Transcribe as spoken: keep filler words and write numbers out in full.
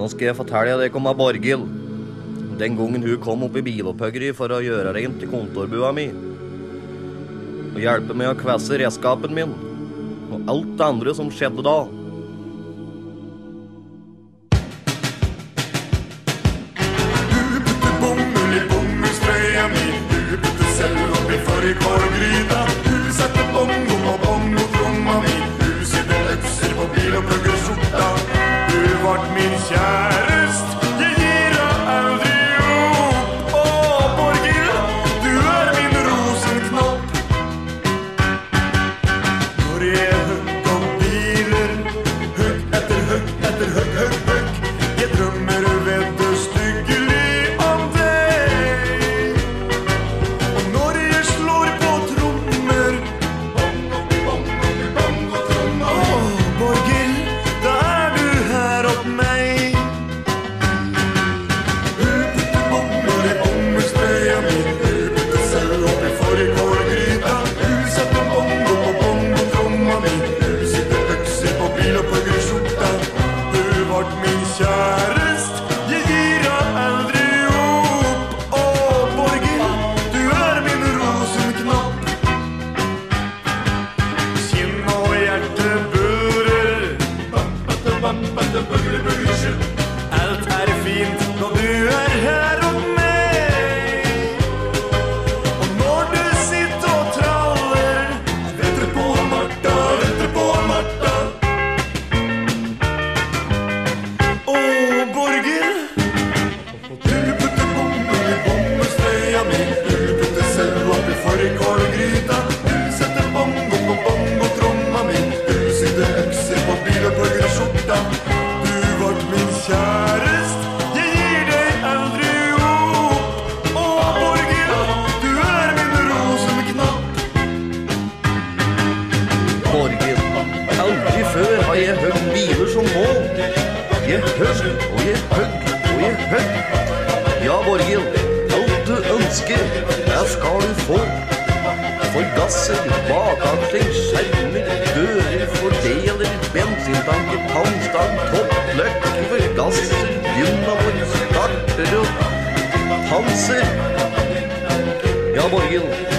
Nå skal jeg fortelle deg om Borghild. Den gangen hun kom opp i bilopphuggeri for å gjøre rent i kontorbua mi. Og hjelpe meg å kvesse redskapen min. Og alt det andre som skjedde da. Du putter bomull i bomullstrøya mi. Du putter selv oppi fårikålgryta. Du setter bongo på bongotromma mi. Du sitter økser på bilopphuggskjorta. Du vart min kjærest. Jeg gir deg aldri opp. Å, Borghild, du er min rosenknopp. Når jeg hugg om biler, hugg etter hugg etter hugg, hugg, hugg. Jeg drømmer vedde styggelig om deg. Og når jeg slår på trommer, bongo, bongo, bongo, tromma. Å, Borghild, da er du her opp meg. Du putter bomull i bomullstrøya mi. Du putter selv oppi fårikålgryta. Du setter bongo på bongotromma mi. Du sitter økser på bilopphuggskjorta. Du vart min kjærest. Jeg gir deg aldri opp. Å, Borghild, du er min rosenknopp. Kinn og hjerte buller. Bampete, bampete, buggle, buggle, sjutt. Alt er fint når du er her opp meg. Og når du sitter og traller, venter på Martha, venter på Martha. Å, Borghild, du putter bomull i bomullstrøya mi. Du putter selv oppi fårikålgryta. Du setter bongo på bongotromma mi. Du sitter økser på bilopphuggskjorta. Du vart min kjærest. Jeg gir deg aldri opp. Å, Borghild, du er min rosenknapp. Borghild, aldri før har jeg hørt biler som nå. Jeg hørt, og jeg hørt, og jeg hørt. Ja, Borghild, alt du ønsker, det skal du få. Forgasser, bakaksling, skjermer, dører, fordeler, bensintanker, tannstang, toppløkk, forgasser, dynamo, starter og panser. Ja, Borghild,